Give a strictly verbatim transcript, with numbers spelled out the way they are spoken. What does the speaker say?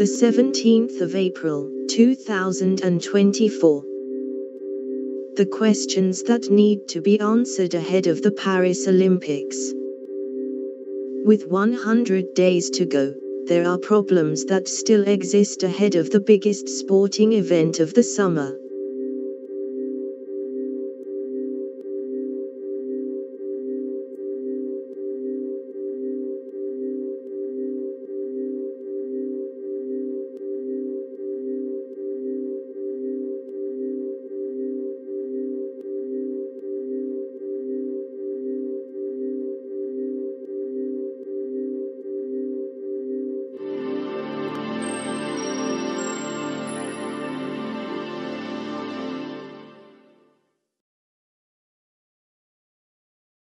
the seventeenth of April, two thousand twenty-four. The questions that need to be answered ahead of the Paris Olympics. With one hundred days to go, there are problems that still exist ahead of the biggest sporting event of the summer.